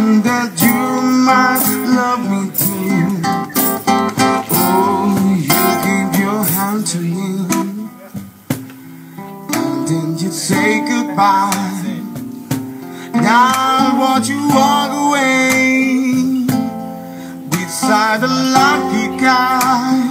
hoping that you might love me too. Oh, you give your hand to me, and then you say goodbye. Now watch you walk away beside a lucky guy.